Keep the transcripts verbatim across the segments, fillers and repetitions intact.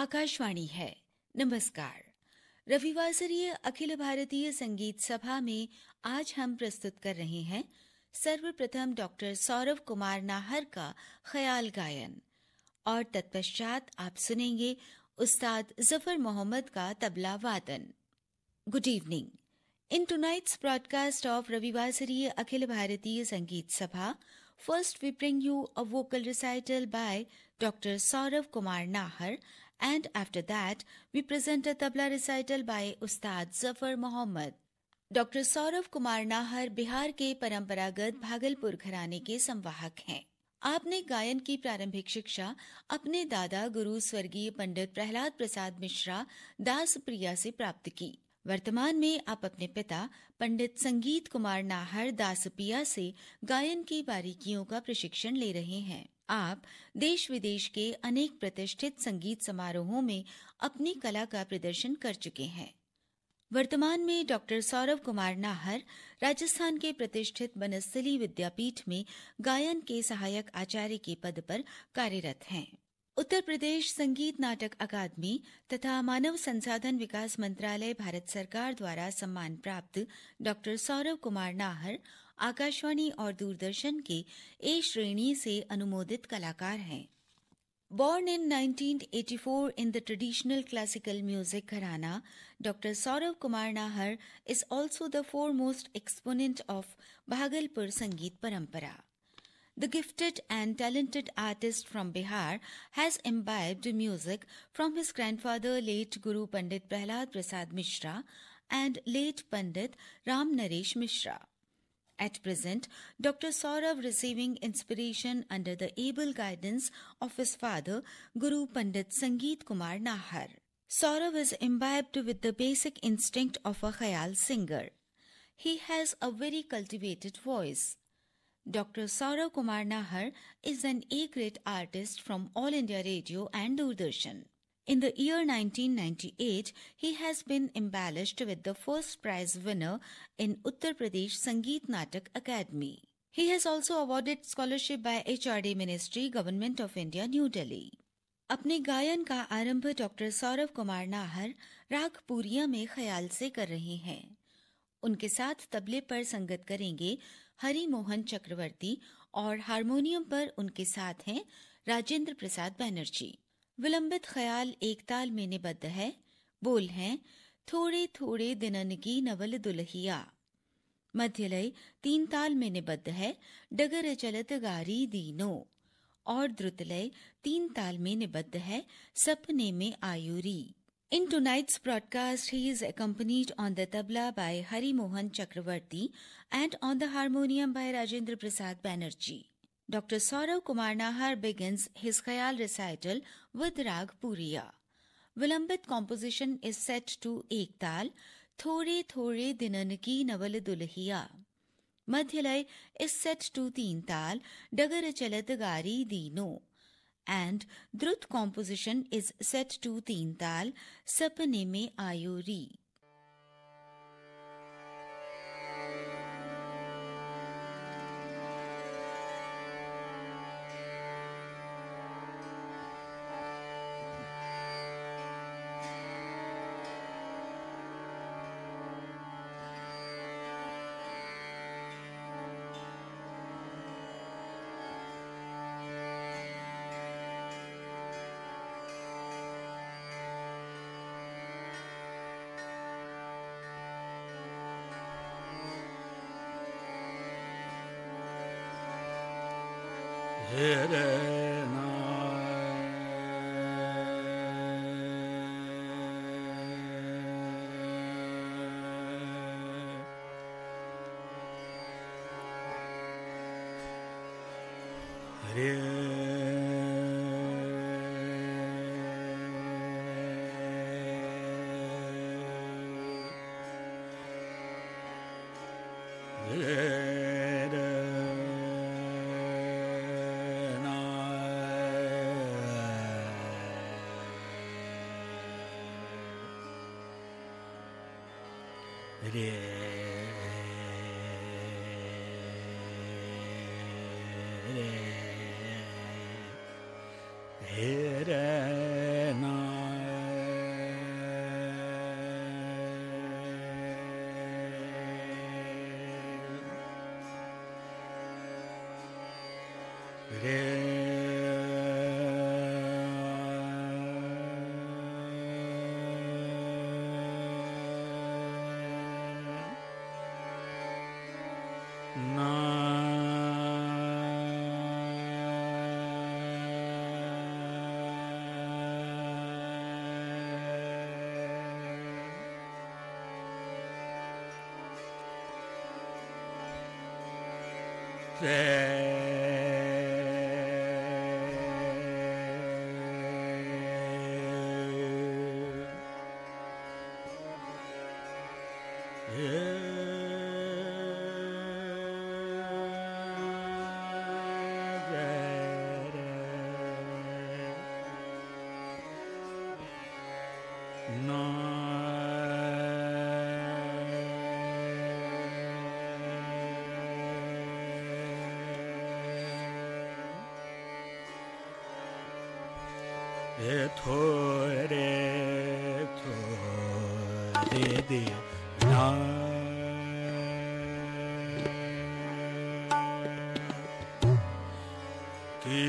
आकाशवाणी है। नमस्कार। रविवासरीय अखिल भारतीय संगीत सभा में आज हम प्रस्तुत कर रहे हैं सर्वप्रथम डॉक्टर सौरव कुमार नाहर का ख्याल गायन और तत्पश्चात आप सुनेंगे उस्ताद जफर मोहम्मद का तबला वादन। Good evening. In tonight's broadcast of Ravivasariya Akhil Bharatiya Sangeet Sabha, first we bring you a vocal recital by Doctor Saurav Kumar Nahar, and after that we present a tabla recital by Ustad Zafar Mohammed. Doctor Saurav Kumar Nahar Bihar के परंपरागत भागलपुर घराने के संवाहक हैं। आपने गायन की प्रारंभिक शिक्षा अपने दादा गुरु स्वर्गीय पंडित प्रहलाद प्रसाद मिश्रा दास प्रिया से प्राप्त की। वर्तमान में आप अपने पिता पंडित संगीत कुमार नाहर दासपिया से गायन की बारीकियों का प्रशिक्षण ले रहे हैं। आप देश विदेश के अनेक प्रतिष्ठित संगीत समारोहों में अपनी कला का प्रदर्शन कर चुके हैं। वर्तमान में डॉक्टर सौरव कुमार नाहर राजस्थान के प्रतिष्ठित बनस्थली विद्यापीठ में गायन के सहायक आचार्य के पद पर कार्यरत हैं। उत्तर प्रदेश संगीत नाटक अकादमी तथा मानव संसाधन विकास मंत्रालय भारत सरकार द्वारा सम्मान प्राप्त डॉक्टर सौरव कुमार नाहर आकाशवाणी और दूरदर्शन के ए श्रेणी से अनुमोदित कलाकार हैं। Born in nineteen eighty-four in the traditional classical music gharana, Doctor Saurav Kumar Nahar is also the foremost exponent of Bhagalpur Sangeet Parampara. The gifted and talented artist from Bihar has imbibed music from his grandfather late Guru Pandit Prahlad Prasad Mishra and late Pandit Ram Naresh Mishra. At present, Doctor Saurav receiving inspiration under the able guidance of his father, Guru Pandit Sangeet Kumar Nahar. Saurav is imbibed with the basic instinct of a khayal singer. He has a very cultivated voice. Doctor Saurav Kumar Nahar is an A-grade artist from All India Radio and Doordarshan. In the year nineteen ninety-eight, he has been embellished with the first prize winner in Uttar Pradesh Sangeet Natak Academy. He has also awarded scholarship by H R D Ministry, Government of India, New Delhi. अपने गायन का आरंभ doctor Saurav Kumar Nahar राग पूरिया में ख्याल से कर रहे हैं। उनके साथ तबले पर संगत करेंगे हरि मोहन चक्रवर्ती और हारमोनियम पर उनके साथ हैं राजेंद्र प्रसाद बैनर्जी। विलंबित ख्याल एक ताल में निबद्ध है। बोल हैं थोड़े थोड़े दिनन की नवल दुल्हिया। मध्यलय तीन ताल में निबद्ध है। डगर चलत गारी दीनो। और द्रुतलय तीन ताल में निबद्ध है। सपने में आयुरी। In tonight's broadcast, he is accompanied on the tabla by Hari Mohan Chakravarti and on the harmonium by Rajendra Prasad Banerjee. Doctor Saurav Kumar Nahar begins his khayal recital with Rag Puriya. Vilambit composition is set to Ek Tal, Thode Thode Dinan Ki Naval Dulhiya. Madhyalay is set to Teen Tal, Dagar Chalat Gari Dino. And Drut composition is set to Teen Tal, Sapne Mein Ayuri. Here na Hare Here na थोरे थोरे दे ना की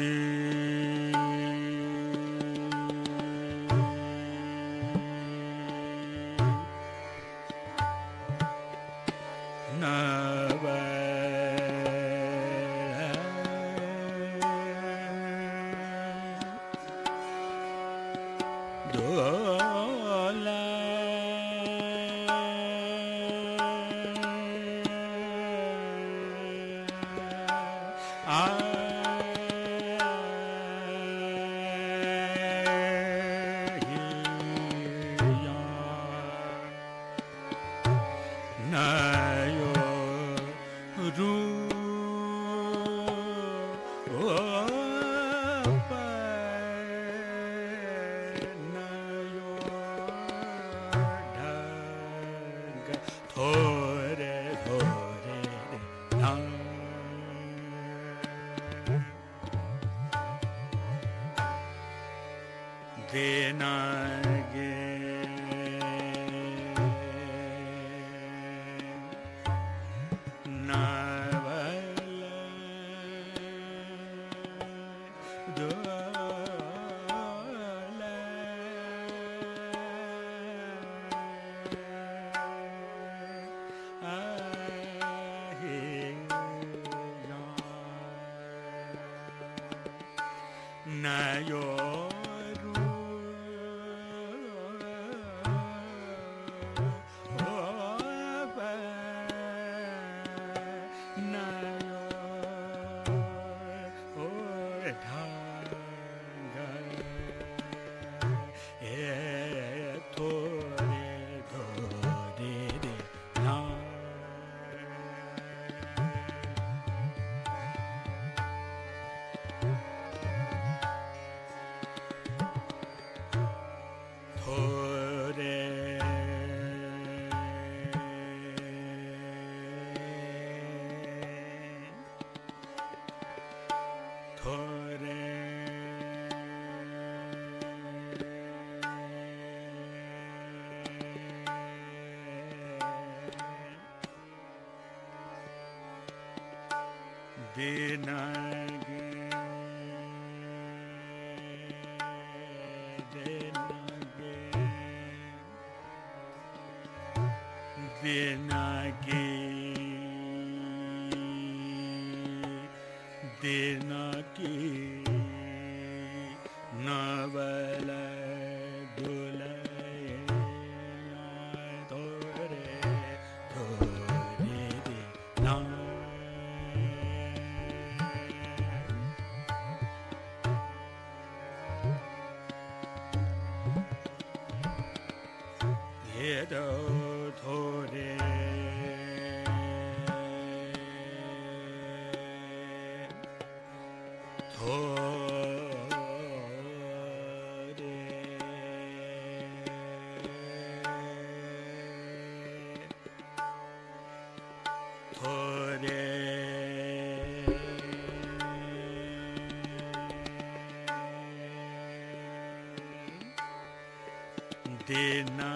देना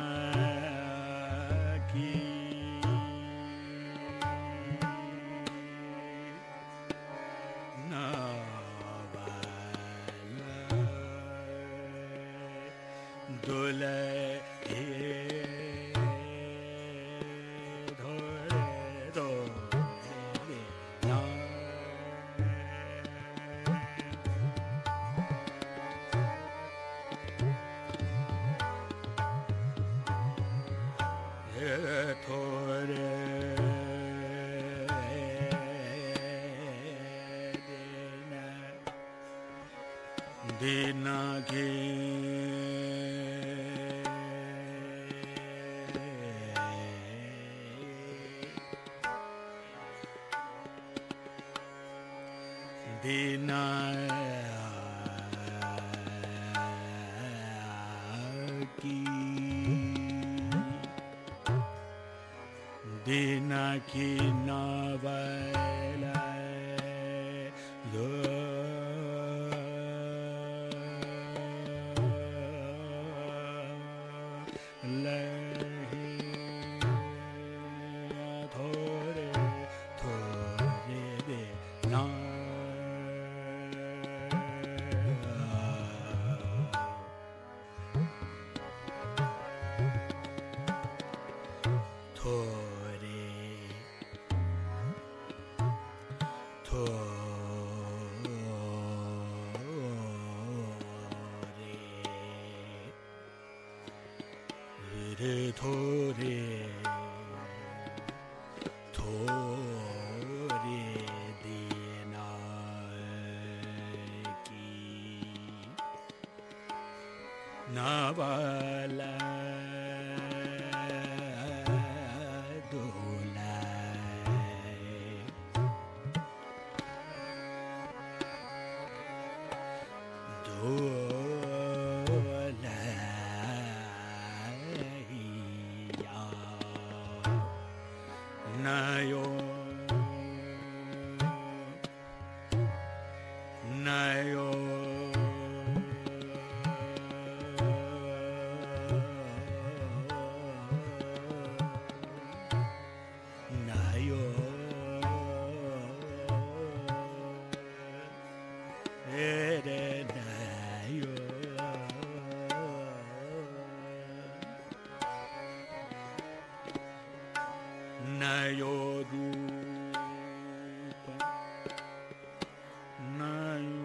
की ना dinage dinaki dinaki navala do Re tho re tho re dina ki navala nayo nayo nayo ere nayo nayo rupa nayo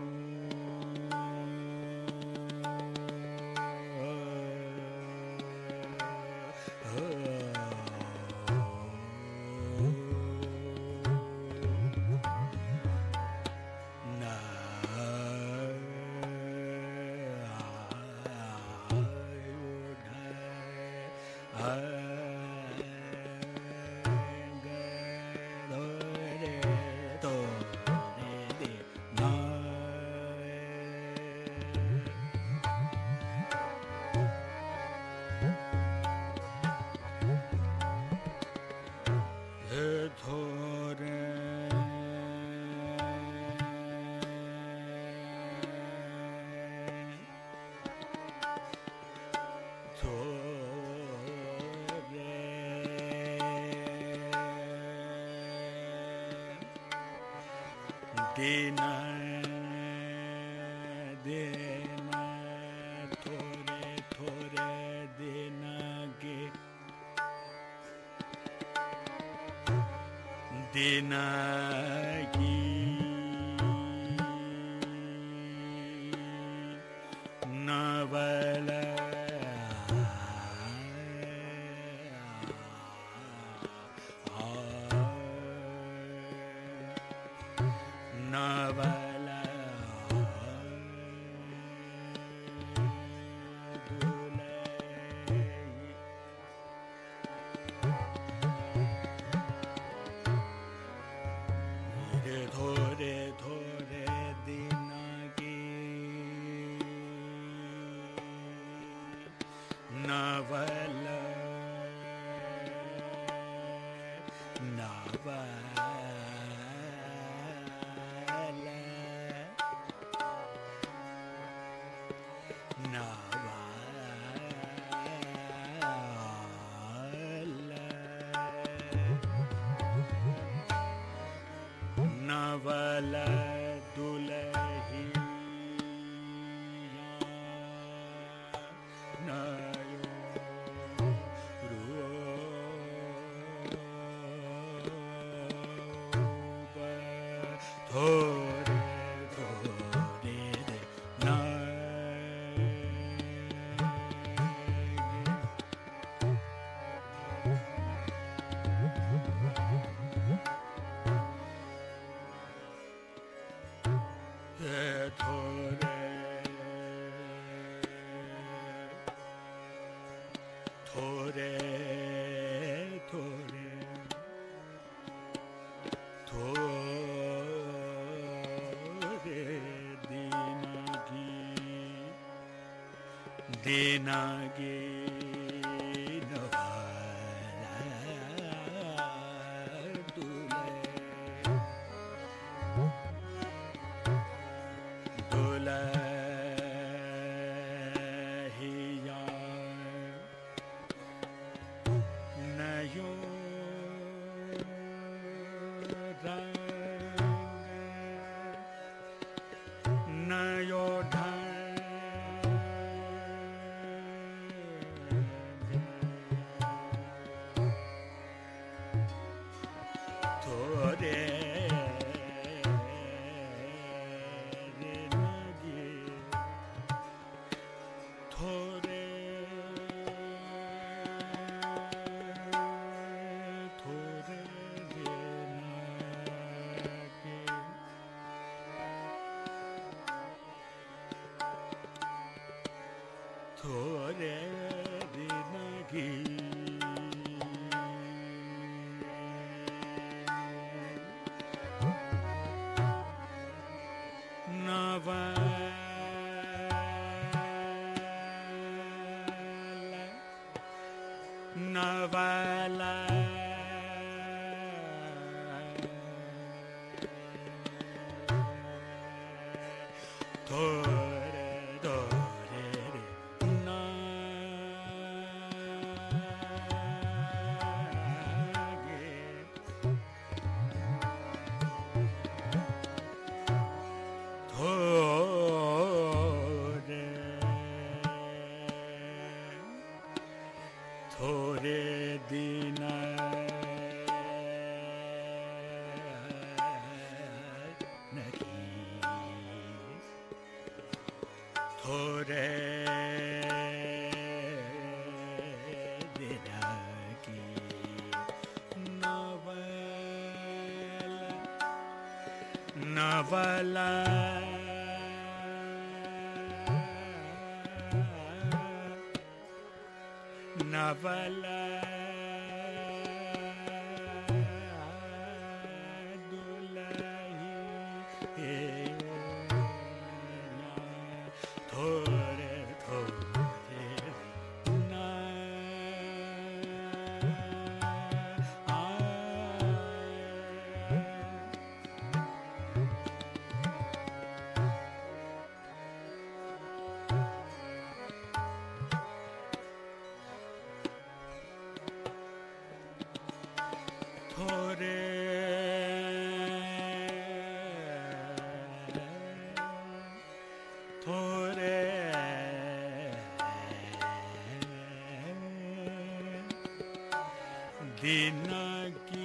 dina dina thore thore dina ge dina gi navala navala dulai thore thore dinagi navala navala navala dulahi nayo rupa thore thore de na दिनागे थोरे दिनगी नवा नवाला थोरे थोरे नागे थोरे थोरे दिन थोरे दिन की नवला नवला नवला दुलही थोरे थोरे ना थोरे थोरे दिन की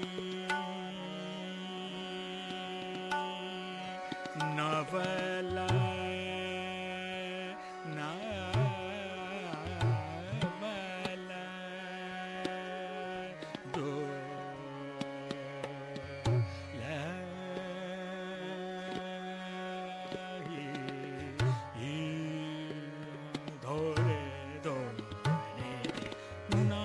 नवला नवला दो धोरे धोरे ना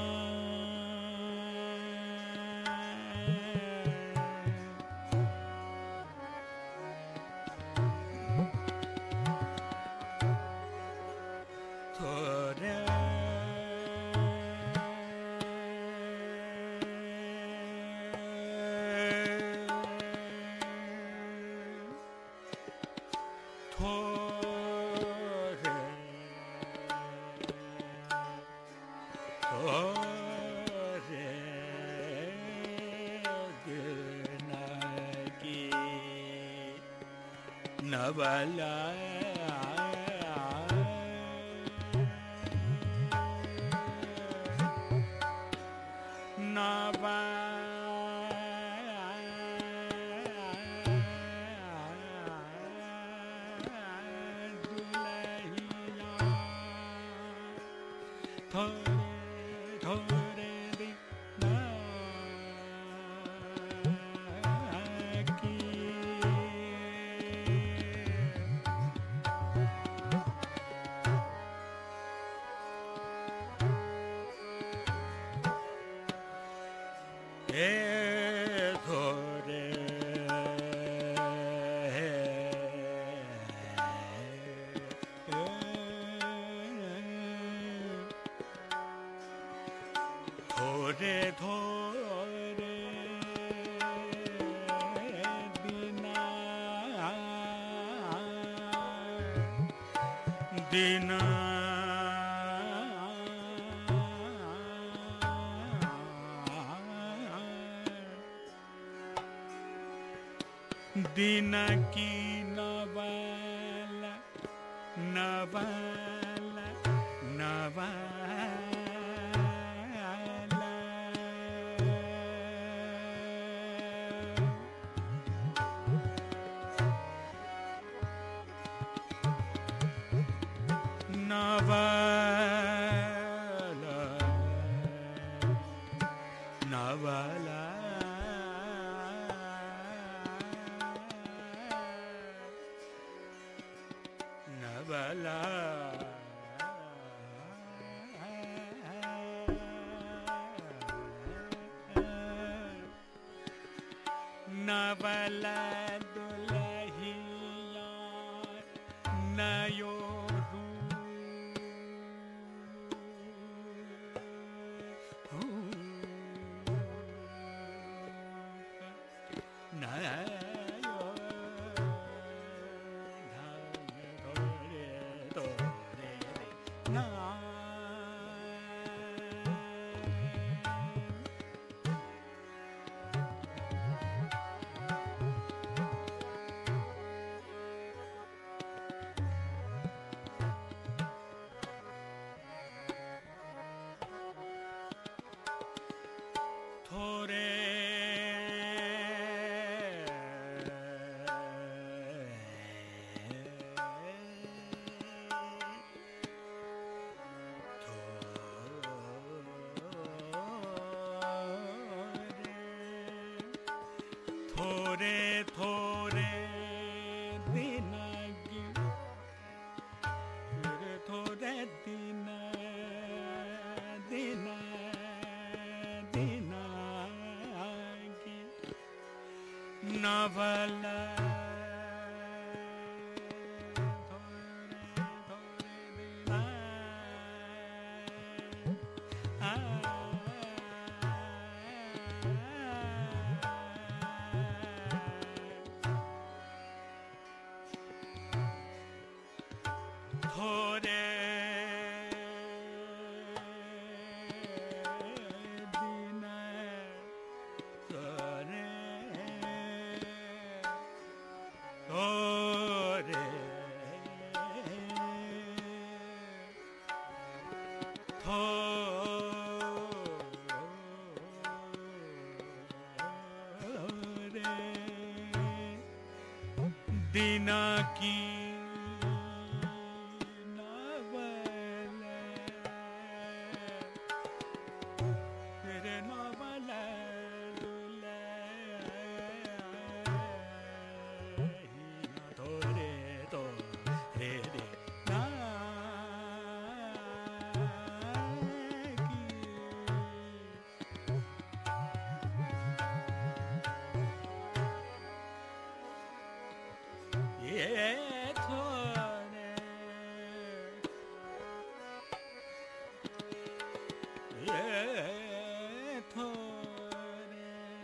थोरे थोरे थोरे दिन की नवला नवा दुलहिया थोरे थोरे दिन की ए थोरे दिन दिन की नवल नवल नवल नवल नवल नवल दुल्हिया नयो थोरे थोरे दिन थोरे दिन दिन दिन नवल थोरे दिन थोरे थोरे थोरे दिन की ये थोरे ये थोरे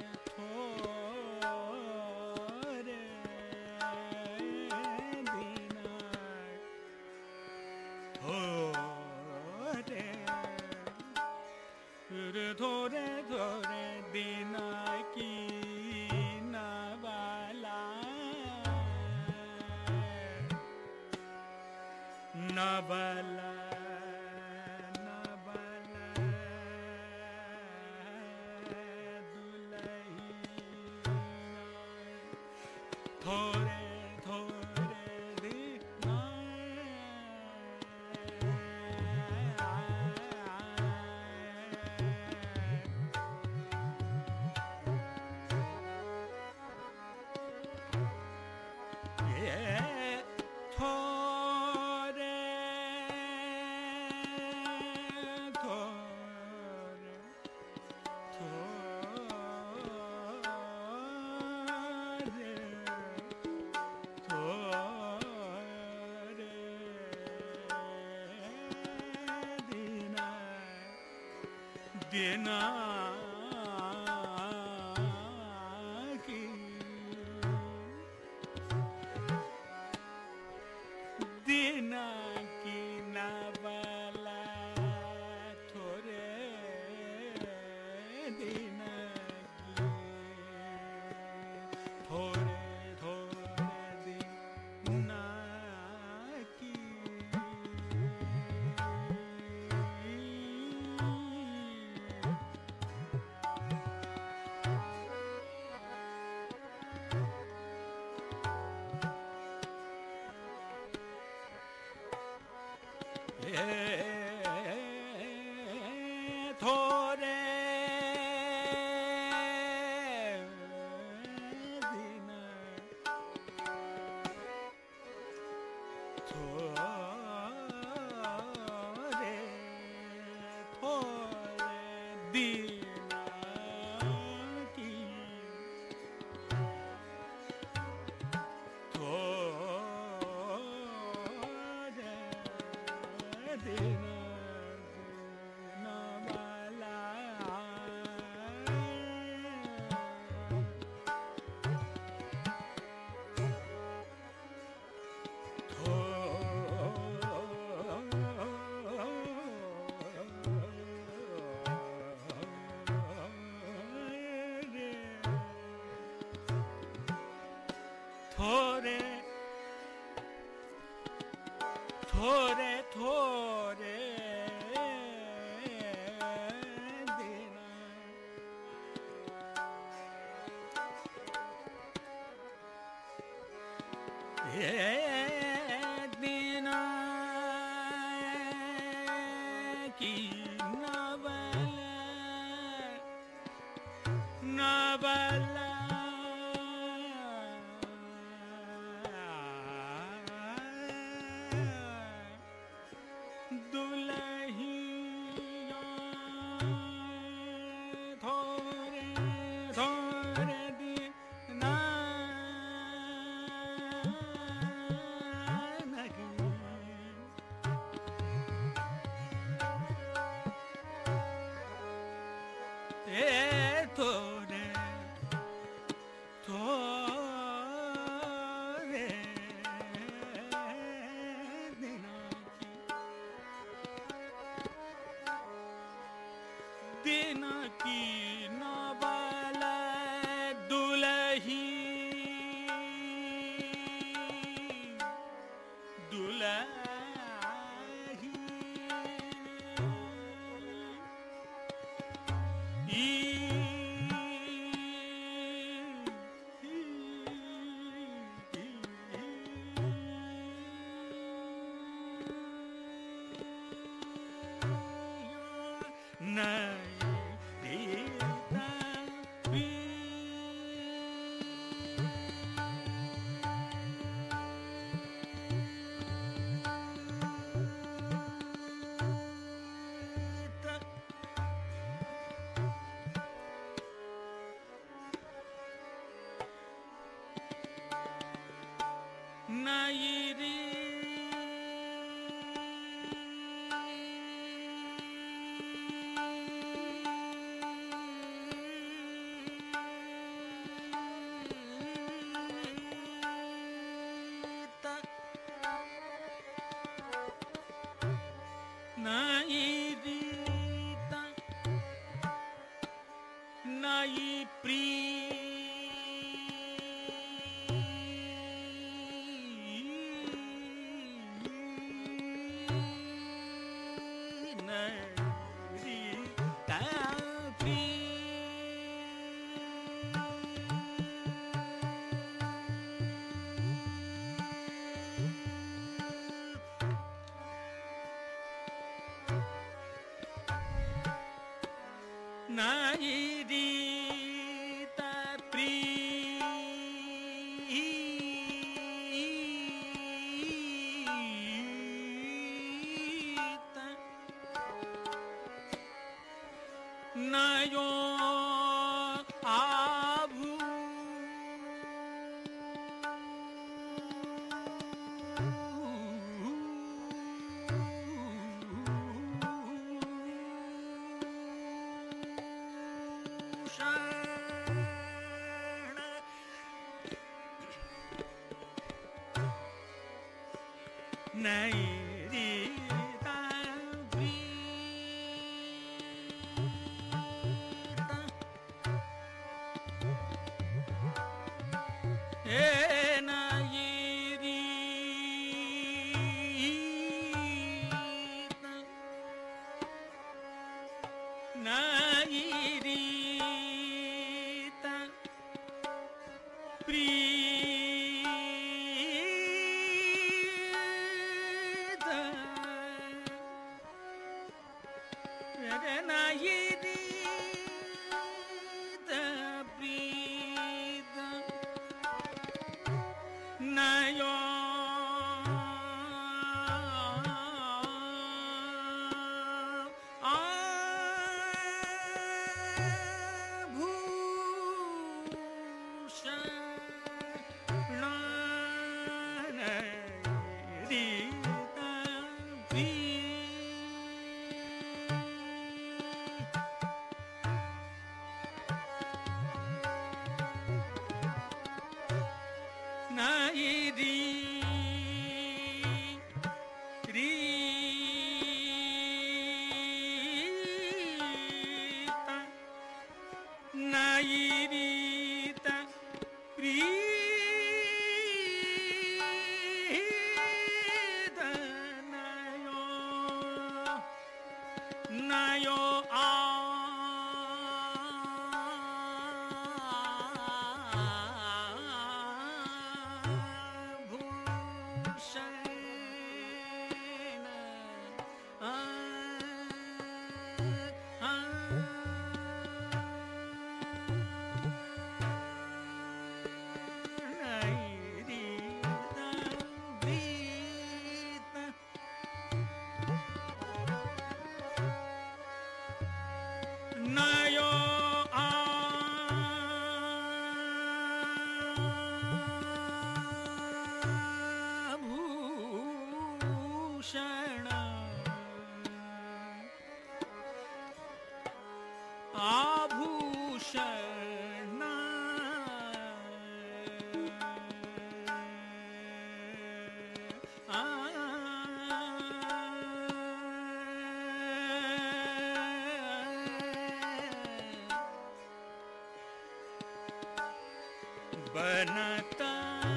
थोरे दिन थोरे थोरे थोरे दिन की नवल नवल दुल्हिया थोरे थोरे दिन ये थोरे देना की देना की थोरे थोरे थोरे दिन ये दिन की नवल नवल दुल्हिया थोरे थोरे दिना ए थोरे थोरे दिना दिन की नवल दुलही दुलही ई नहीं देता भी नहीं री नहीं रीता नहीं प्री नहीं रीता प्री नहीं रीता प्रीता नयो आभू नहीं रीता प्रीता ए नहीं रीता नहीं रीता प्रीता रे नहीं रीता प्रीता नयो नहीं री रीता नहीं रीता प्रीता बनता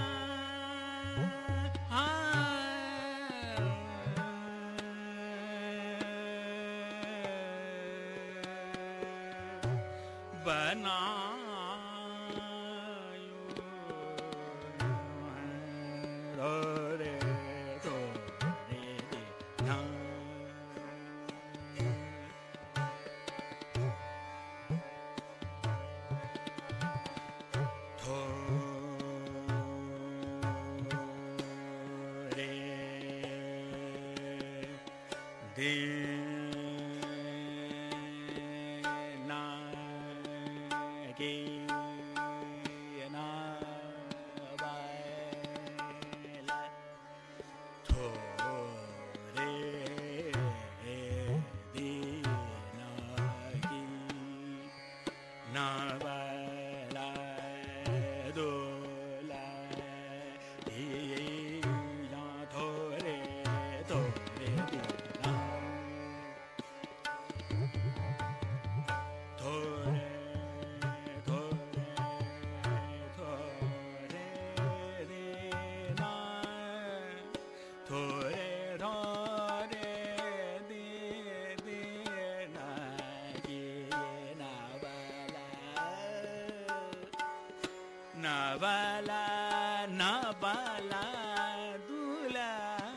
Navala, Navala, Dula,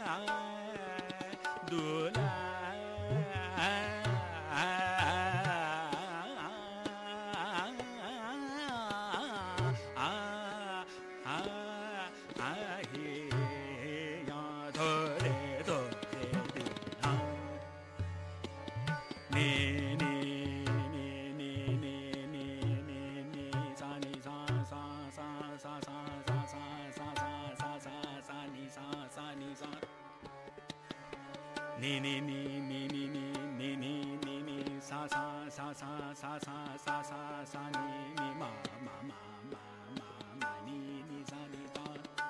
Dula. Ni ni ni ni ni ni ni ni ni ni sa sa sa sa sa sa sa sa sa ni ni ma ma ma ma ma ma ni ni sa ni sa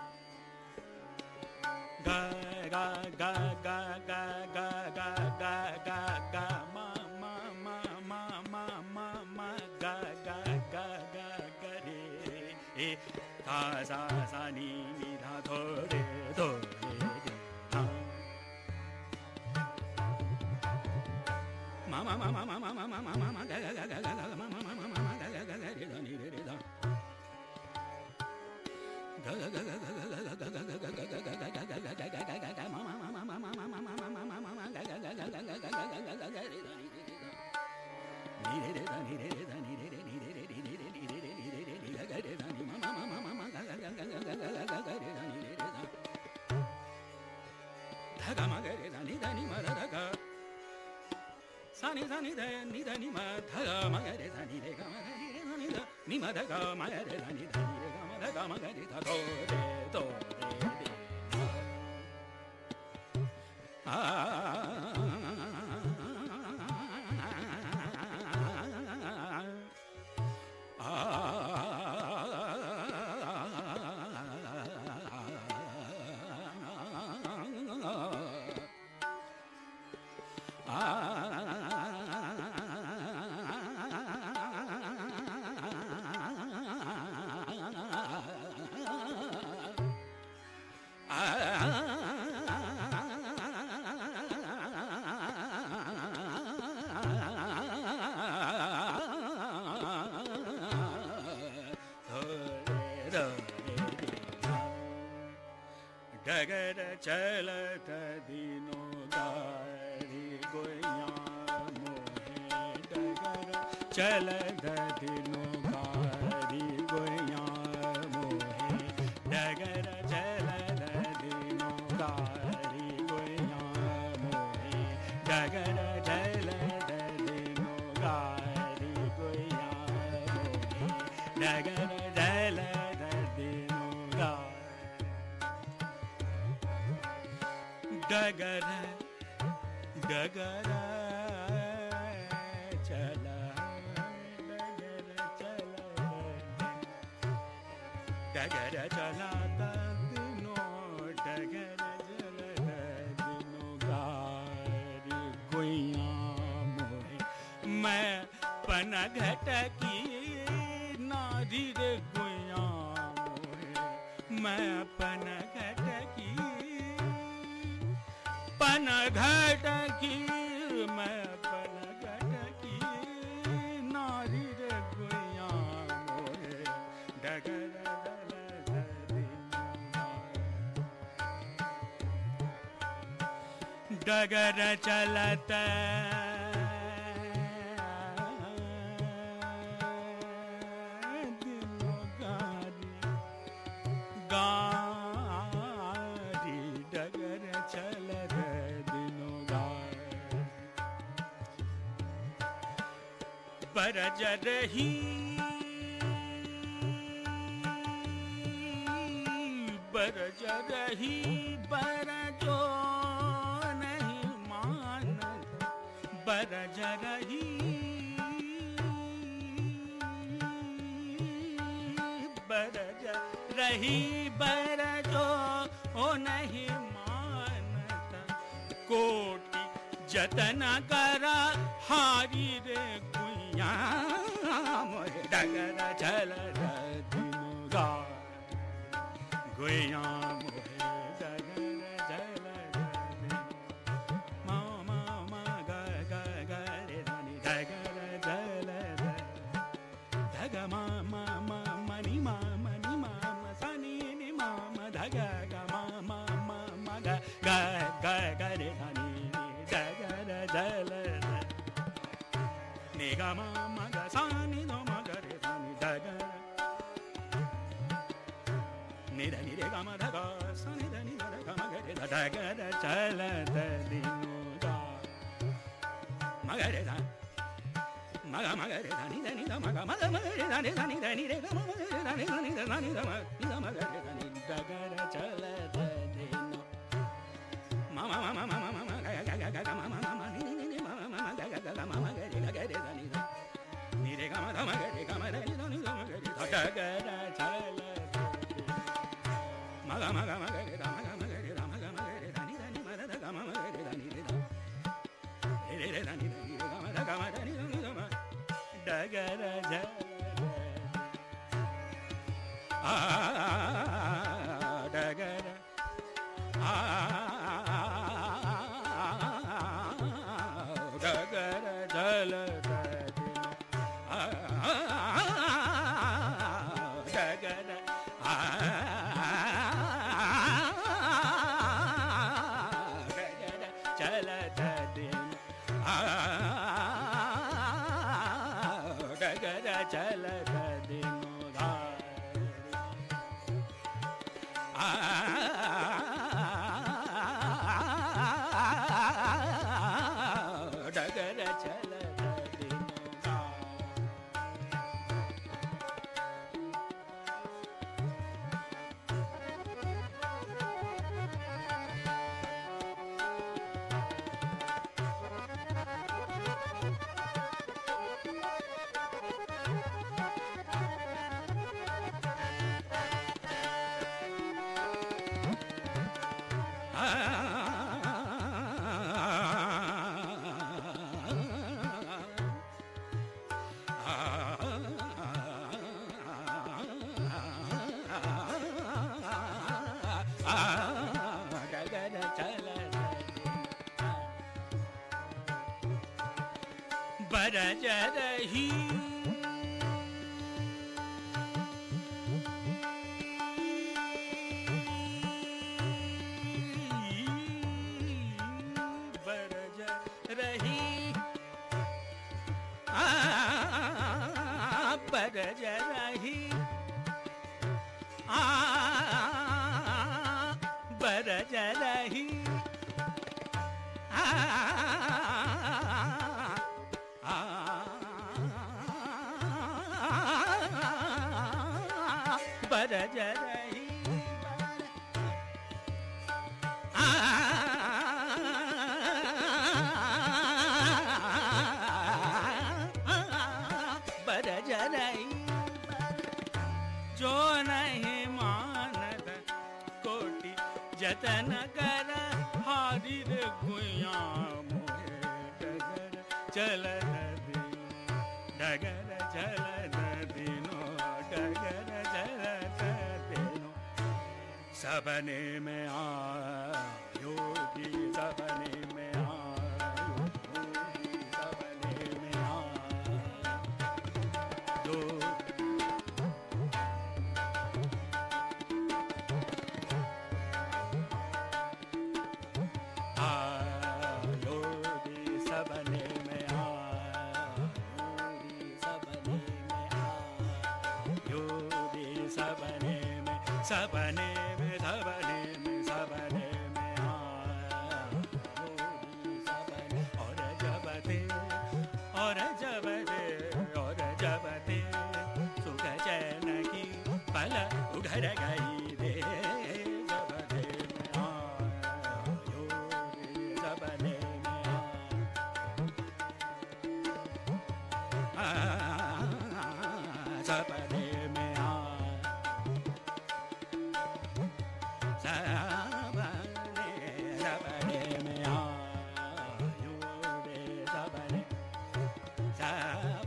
ga ga ga ga ga ga ga ga ga ga ma ma ma ma ma ma ma ga ga ga ga ga re e sa sa sa ni ni da tho re tho mama mama mama mama mama ga ga ga ga ga mama mama mama ga ga ga ga re ni re da ga ga ga ga ga ga ga ga ga ga ga ga ga ga ga ga mama mama mama mama mama mama mama ga ga ga ga ga ga ga ga ga ga ga re da ni re da ni re da ni re ni re ni re ni re ni re ni ga ga re da ni mama mama mama ga ga ga ga ga ga ga ga ga re da ni re da da ga ma ga re da ni da ni ma da ga sa ni sa ni da ni da ni ma da ga ma ga re sa ni re ga ma da ni re sa ni da ni ma da ga ma ga re sa ni da ni re ga ma da ga ma ga re da do re do re re ah डगर चलत दिनों गारी गोया मोहे डगर चलत दिनों गारी गोया मोहे डगर चलत दिनों गारी गोया मोहे डगर चलत दिनों गारी गोया मोहे डगर चलत दिनों डगर डगर चला डगर चला डगर चला दिनों डगर चला दिनों गारी गोया मोहे मैं पन घट की नारी रे गोया मैं अपन घट की पन घट की मैं अपन घट की नारी रे गुइया मोरे डगर डगर चलत दिनो गारी गारी डगर चलत दिनो गारी बरज रही बरज रही बरजो बरज रही बरज रही बरजो ओ नहीं मानता कोटि जतन करा हारी रे गुइया मोरे डगर चल दिनो गाय गुइया मोरे डगर चल Gama maga sani no magare sani daga ni da ni re gama daga sani da ni da gama gare da daga da chala da dinu da magare da maga magare da ni da ni da maga maga magare da ni da ni da ni re gama magare da ni da ni da ni da ma ni da magare da ni daga da chala da dinu mama mama mama mama ga ga ga ga mama mama ni ni ni mama mama ga ga ga mama gare da gare da ni ni re gama da magare gama da ni da ni da magare da daga da chala maga maga magare da maga magare da maga magare da ni da ni ma da gama magare da ni da re re da ni da ni gama da gama da ni da ni da ma daga da chala ah daga da ah बरज रही बरज रही आ बरज रही आ बरज रही आ बरज रही आ बरज रही जो नहीं मानत कोटि जतन कर हारी रे गुइया मोरे डगर चल डगर चल दिनो डगर चल दिनो सपने में आयो जी सपने में आयो जी सपने में आयो आयो जी सपने में आयो जी सपने में आयो जी सपने में सपने में सपने में सपने में आयो जी सपने और जब ते और जब ते और जब ते सुख चैन की पल उघर गई रे सपने में आयो जी सपने में आ सपने में आ सपने सपने में आयो रे सपने सब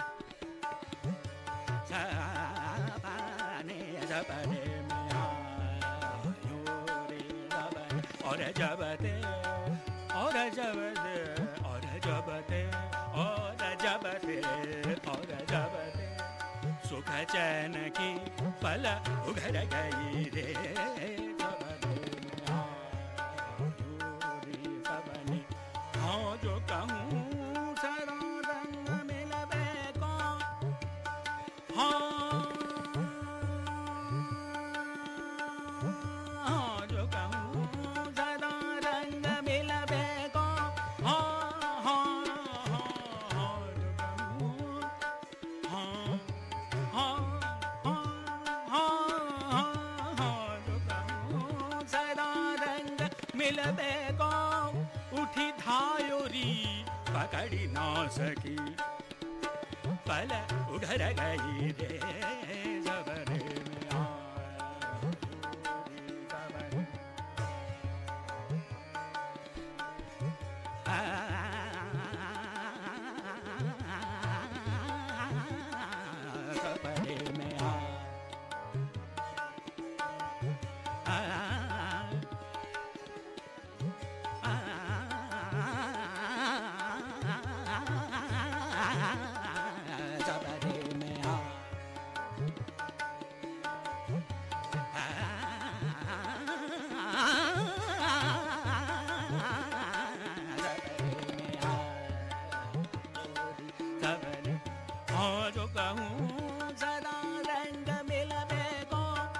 सपने सपने में आयो रे सपने और जब ते और जब ते और जब ते और जब ते और जब ते सुख चैन की पल उघर गई रे सपने में आयो रे सपने हाँ जो कहूँ सदा रंग मिलबे को हाँ हाँ जो कहूँ सदा रंग मिलबे को हाँ हाँ हाँ हाँ जो कहूँ हाँ हाँ हाँ हाँ हाँ जो कहूँ सदा रंग मिलबे को उठी धायोरी पकड़ी ना सकी पल उघर गई रे सपने में आयो रे सपने आ सपने में आ आ सपने में आ सपने हाँ जो कहूँ सदा रंग मिलबे को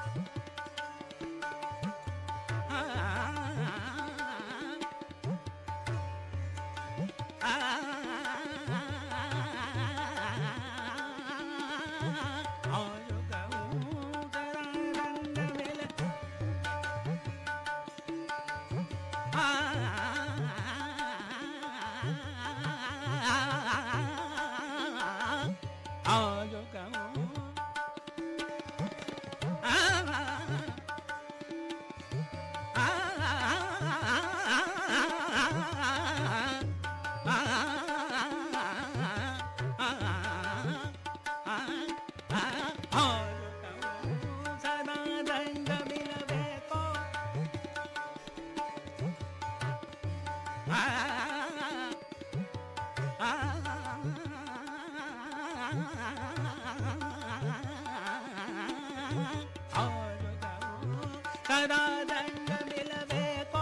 सदा रंग मिलबे को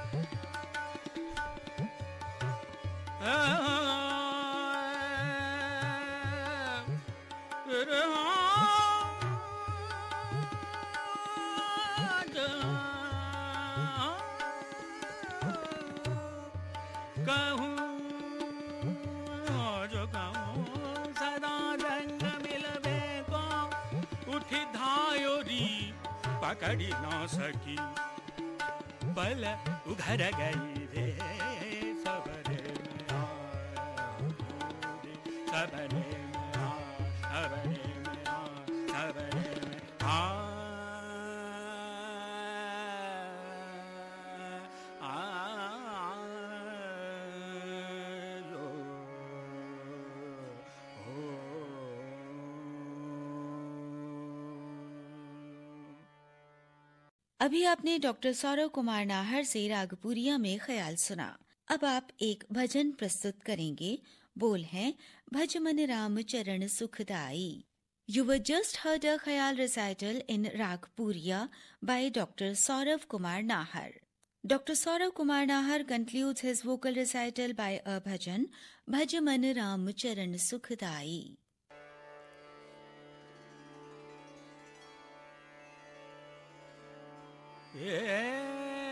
कहूँ जो कहूँ सदा रंग मिलबे को उठी धायोरी पकड़ी ना सकी पल उघर गई रे सपने में आयो रे सपने में आ सपने में आ सपने में आ अभी आपने डॉक्टर सौरव कुमार नाहर से रागपुरिया में ख्याल सुना। अब आप एक भजन प्रस्तुत करेंगे। बोल हैं भज मन राम चरण सुखदाई। You were just heard a khayal recital in Rag Puriya by Doctor Saurav Kumar Nahar. Doctor Saurav Kumar Nahar concludes his vocal recital by a bhajan, Bhaj Man Ram Charan Sukhdayi. Yeah.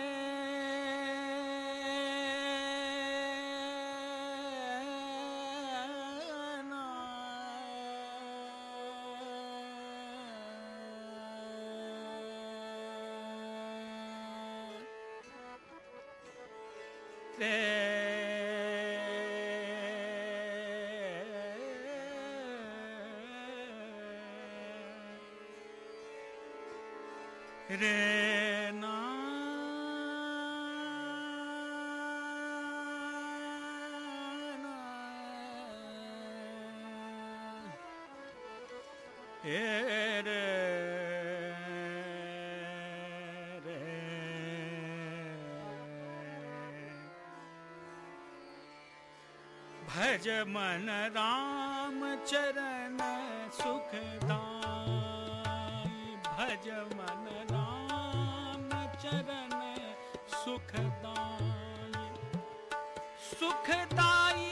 Re na na e re re भज मन राम चरण सुखदाई भज मन चरण सुखदाई सुखदाई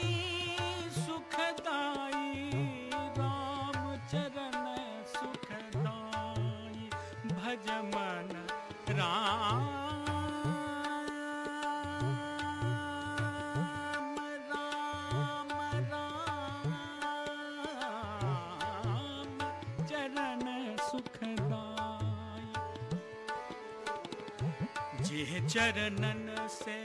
सुखदाई राम चरण सुखदाई भज मन राम राम राम चरण सुखदाई जिह चरणन से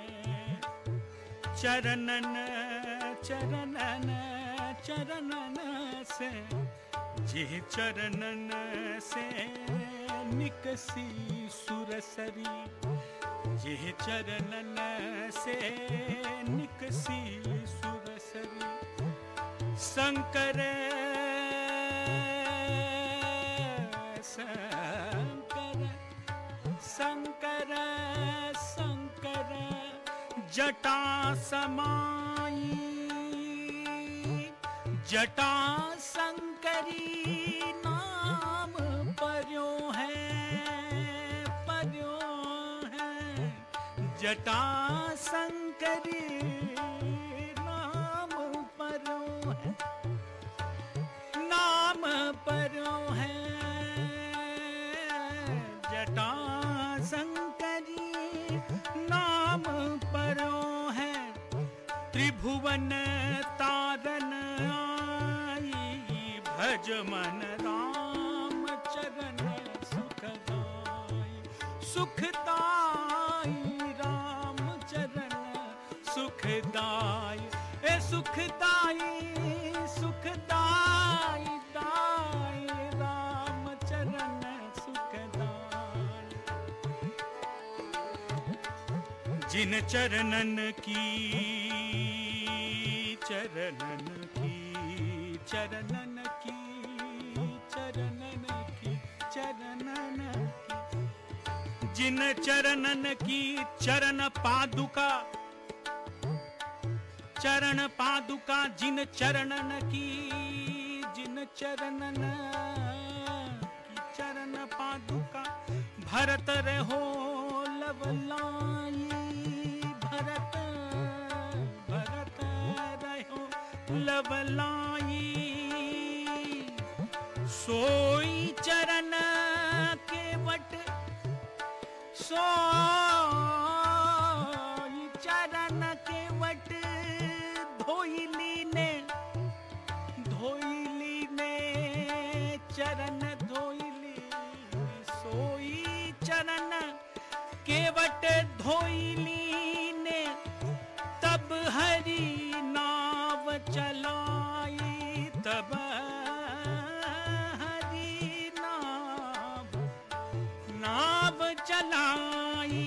चरणन चरणन चरणन से जिह चरणन से निकसी सुरसरी जिह चरणन से निकसी सुरसरी शंकर शंकर शंकर शंकर जटा समाई जटा शंकरी नाम पर्यो है पर्यो है जटा शंकरी नाम पर्यो है नाम पर्यो है जटा शंकरी नाम पर्यो है त्रिभुवन तारन आई भज मन राम चरण सुखदाई सुखदाई राम चरण सुखदाई ए सुखदाई सुखदाई दाई राम चरण सुखदाई जिन चरणन की चरणन की चरणन की चरणन की चरणन की जिन चरणन की चरण पादुका चरण पादुका जिन चरणन की जिन चरणन की चरण पादुका भरत रहो लवलाई भरत भरत रहो लवलाई सोई चरण के वट सोई चरण के वट धोइली ने धोइली ने चरण धोइली सोई चरण केवट धोइली ने तब हरि नाव चलाई तब हरि नाव नाव चलाई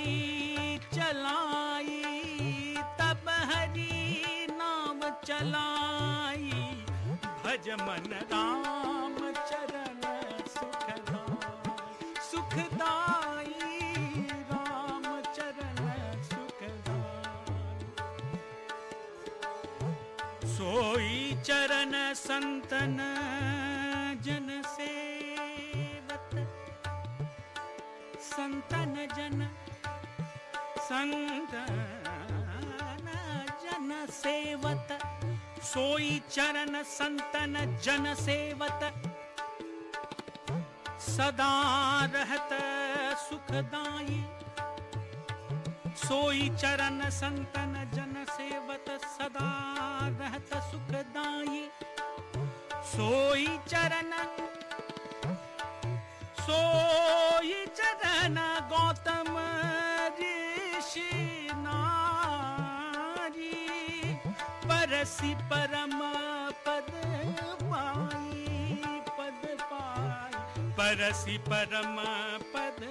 चलाई तब हरि नाम चलाई भज मन राम चरण सुखदाई सुखदाई सोई चरण संतन जन सेवत, संतन जन संतन जन सेवत, सोई चरण संतन जन सेवत, सदा रहत सुखदाई। सोई चरण संतन जन सेवत, सदा रहत सुखदाई। सोई चरण सोई चरण गौतम ऋषि नारी, परसि परम पद पाई, पद पाई, परसि परम पद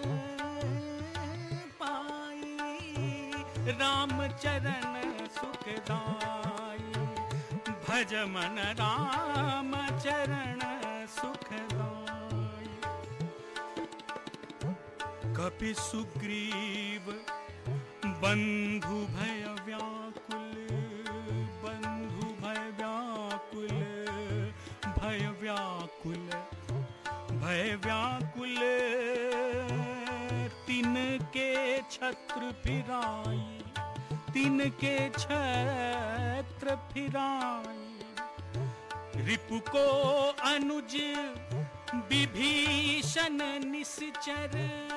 पाई। राम चरण सुखदाई, भज मन राम चरण सुखदाई। कपि सुग्रीव बंधु भय व्याकुल, बंधु भय व्याकुल, भय व्याकुल, भय व्याकुल, तिनके छत्र फिराई, तिनके छत्र फिराई। रिपु को अनुज विभीषण निश्चर,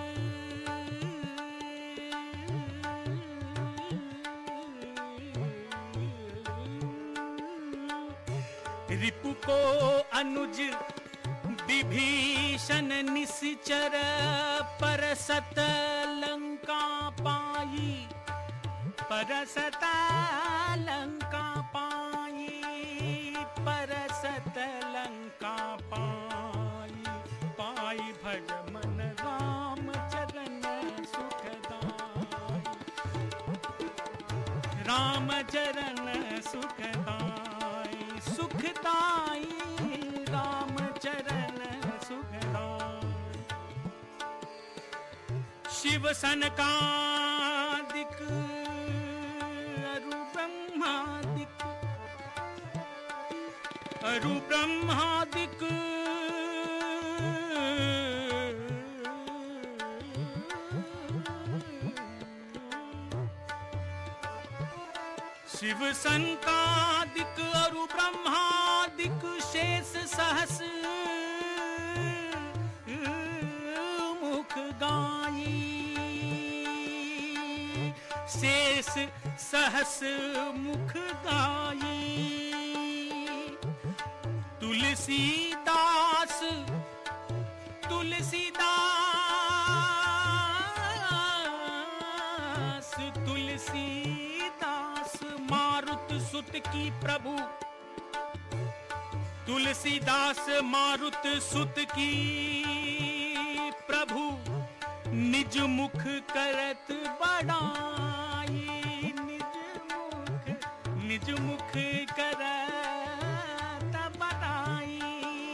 रिपु को अनुज विभीषण निश्चर, परसत लंका पाई, परसत लंका पाई, परसत लंका पाई। पाई भज मन राम चरण सुखदाई, राम चरण सुखदाई, सुखदाई राम चरण सुखदाई। शिव सनकादिक अरु ब्रह्मादिक, अरु ब्रह्मादिक, शिव सनकादिक अरु ब्रह्मादिक, शेष सहस मुख गाई, शेष सहस मुख गाई। तुलसीदास तुलसीदास तुलसीदास मारुत सुत की प्रभु, तुलसीदास मारुत सुत की प्रभु, निज मुख करत बड़ाई, निज मुख निज मुख करत बड़ाई,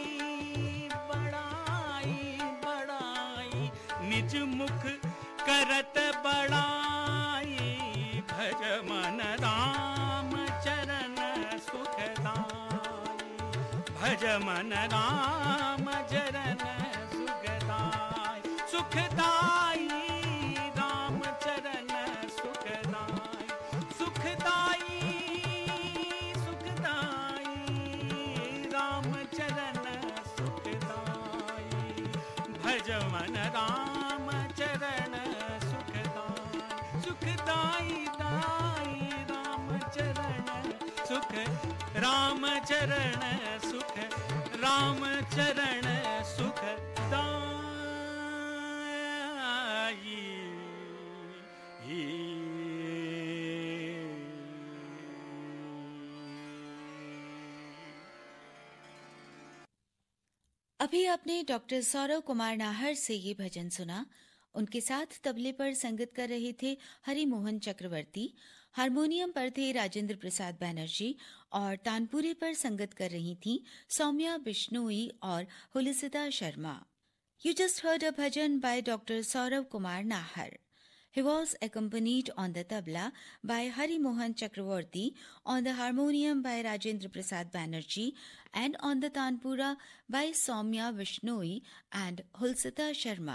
बड़ाई बड़ाई, निज मुख करत बड़ाई। भज मन राम चरण सुखदाई, भज मन राम चरण सुखदाई, सुखदाई राम चरण सुखदाई, सुखदाई सुखदाई राम चरण सुखदाई। भज मन राम चरण सुखदाई, सुखदाई दाई राम चरण सुख, राम चरण सुख, राम चरण सुखदाई। अभी आपने डॉक्टर सौरव कुमार नाहर से ये भजन सुना। उनके साथ तबले पर संगत कर रहे थे हरिमोहन चक्रवर्ती, हारमोनियम पर थे राजेंद्र प्रसाद बैनर्जी और तानपुरे पर संगत कर रही थीं सौम्या बिश्नोई और हुलिसिता Sharma. You just heard a bhajan by Doctor Saurav Kumar Nahar. He was accompanied on the tabla by Hari Mohan Chakravarti, on the harmonium by Rajendra Prasad Banerjee, and on the tanpura by Soumya Vishnoi and Hulsita Sharma.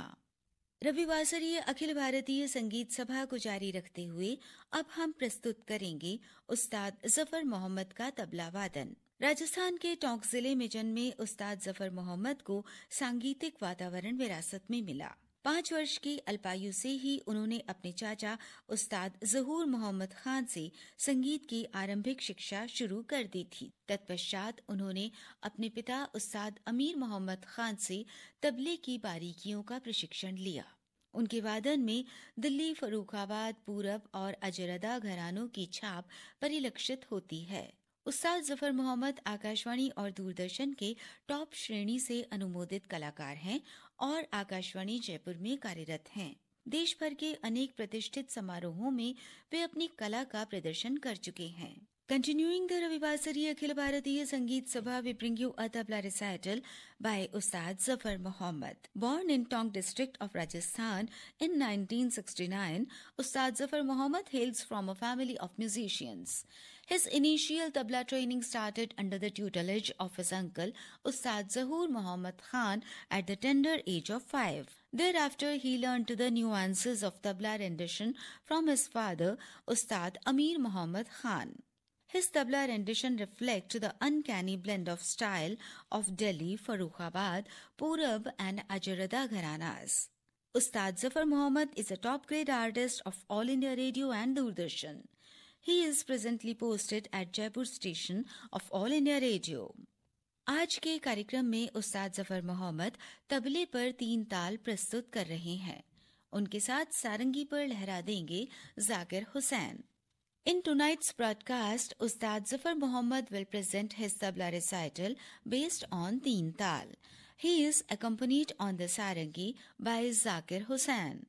रविवासरीय Akhil Bharatiya संगीत सभा को जारी रखते हुए अब हम प्रस्तुत करेंगे उस्ताद जफर मोहम्मद का तबला वादन। राजस्थान के टोंक जिले में जन्मे उस्ताद जफर मोहम्मद को सांगीतिक वातावरण विरासत में मिला। पाँच वर्ष की अल्पायु से ही उन्होंने अपने चाचा उस्ताद जहूर मोहम्मद खान से संगीत की आरंभिक शिक्षा शुरू कर दी थी। तत्पश्चात उन्होंने अपने पिता उस्ताद अमीर मोहम्मद खान से तबले की बारीकियों का प्रशिक्षण लिया। उनके वादन में दिल्ली, फर्रुखाबाद, पूरब और अजरदा घरानों की छाप परिलक्षित होती है। उस्ताद जफर मोहम्मद आकाशवाणी और दूरदर्शन के टॉप श्रेणी से अनुमोदित कलाकार हैं और आकाशवाणी जयपुर में कार्यरत हैं। देश भर के अनेक प्रतिष्ठित समारोहों में वे अपनी कला का प्रदर्शन कर चुके हैं। Continuing the Ravivasari Akhil Bharatiya Sangeet Sabha, we bring you a tabla recital by Ustad Zafar Mohammed. Born in Tonk district of Rajasthan in nineteen sixty-nine, Ustad Zafar Mohammed hails from a family of musicians. His initial tabla training started under the tutelage of his uncle, Ustad Zahur Mohammad Khan, at the tender age of five. Thereafter, he learned the nuances of tabla rendition from his father, Ustad Amir Mohammad Khan. His tabla rendition reflects the uncanny blend of style of Delhi, Farrukhabad, Purab and Ajarada Gharanas. Ustad Zafar Mohammed is a top-grade artist of All India Radio and Doordarshan. He is presently posted at Jaipur station of All India Radio. आज के कार्यक्रम में उस्ताद जफर मोहम्मद तबले पर तीन ताल प्रस्तुत कर रहे हैं। उनके साथ सारंगी पर लहरा देंगे Zakir Hussain. In tonight's broadcast, Ustad Zafar Mohammed will present his tabla recital based on Teen Tal. He is accompanied on the sarangi by Zakir Hussain.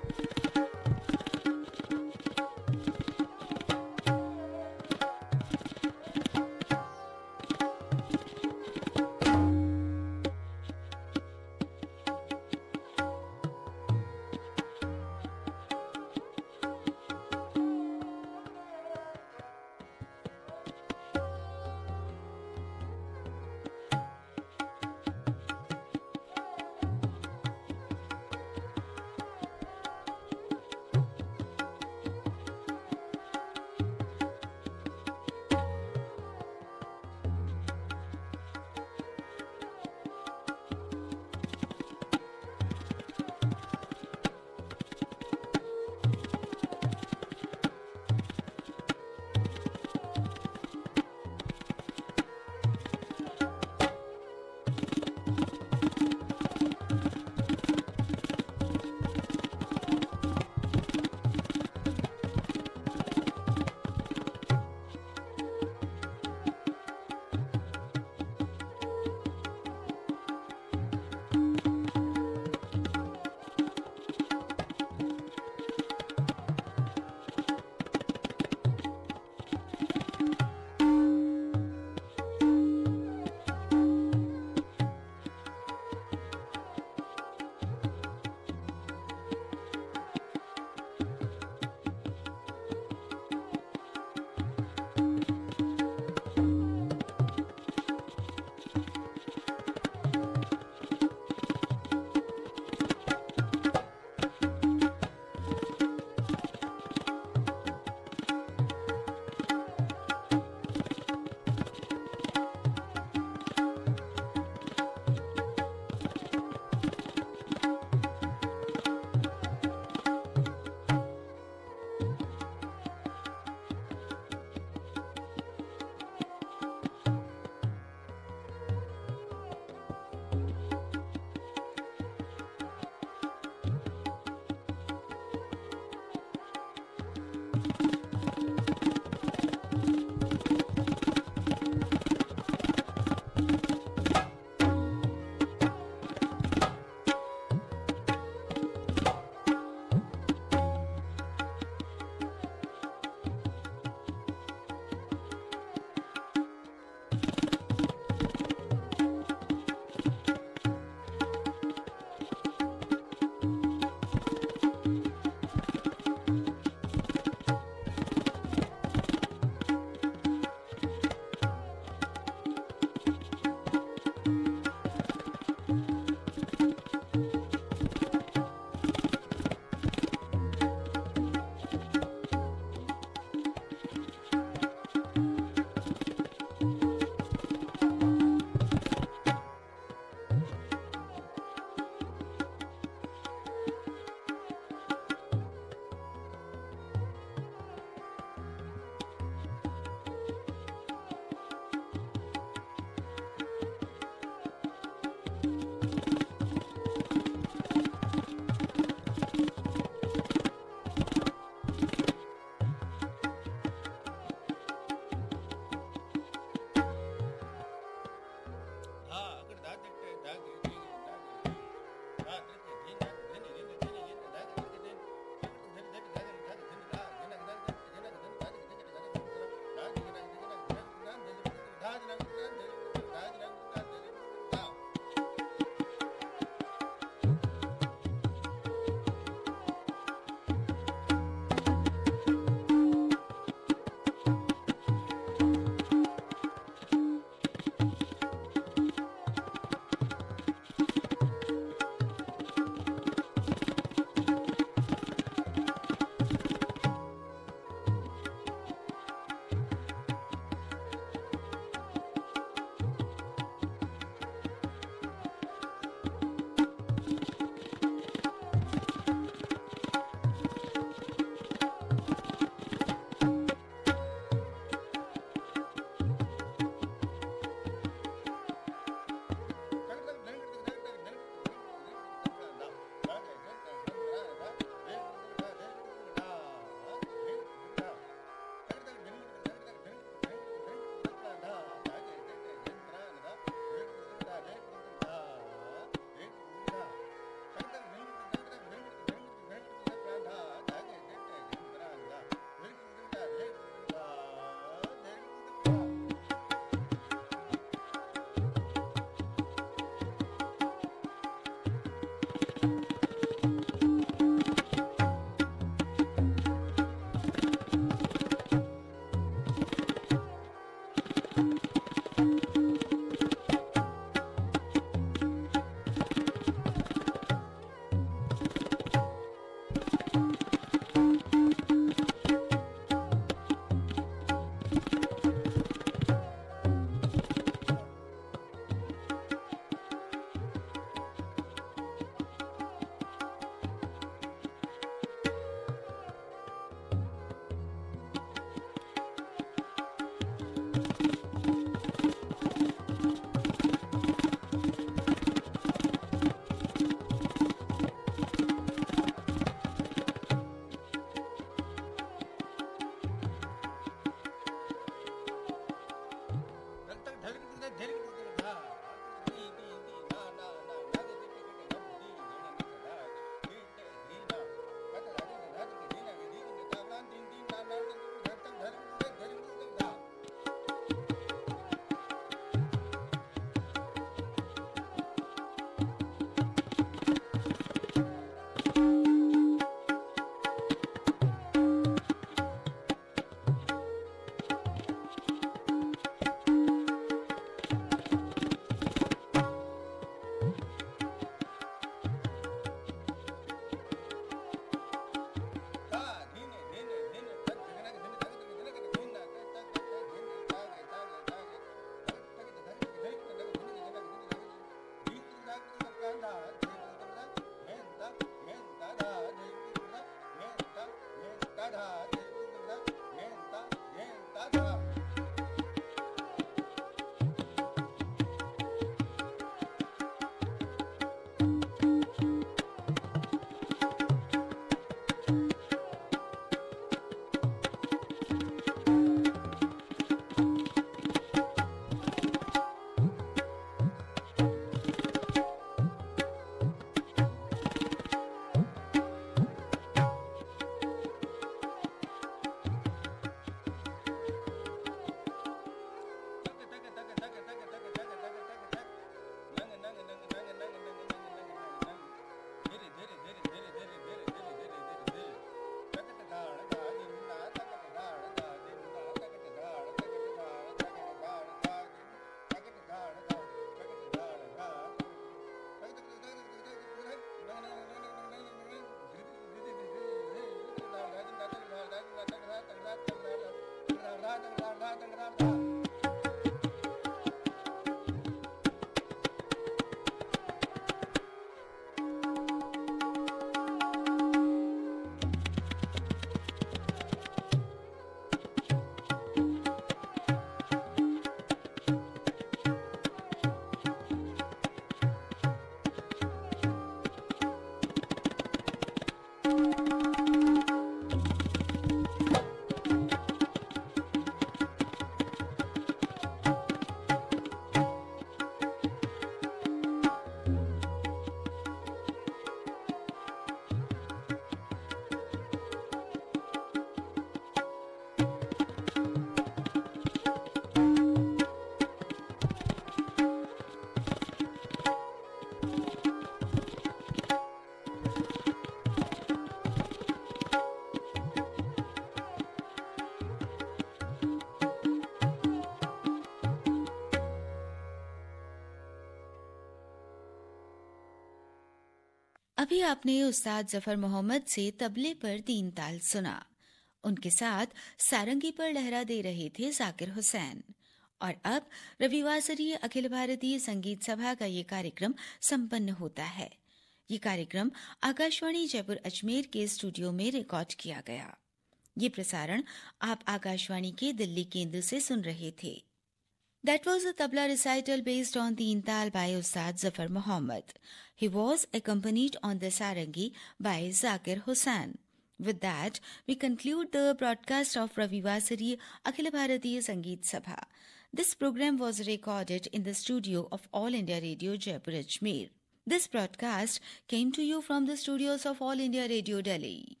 अभी आपने उस्ताद जफर मोहम्मद से तबले पर तीन ताल सुना। उनके साथ सारंगी पर लहरा दे रहे थे जाकिर हुसैन। और अब रविवासरीय अखिल भारतीय संगीत सभा का ये कार्यक्रम संपन्न होता है। ये कार्यक्रम आकाशवाणी जयपुर अजमेर के स्टूडियो में रिकॉर्ड किया गया। ये प्रसारण आप आकाशवाणी के दिल्ली केंद्र से सुन रहे थे। That was a tabla recital based on Teen Tal by Ustad Zafar Mohammed. He was accompanied on the sarangi by Zakir Hussain. With that, we conclude the broadcast of Ravivasari Akhil Bharatiya Sangeet Sabha. This program was recorded in the studio of All India Radio Jaipur Ajmer. This broadcast came to you from the studios of All India Radio Delhi.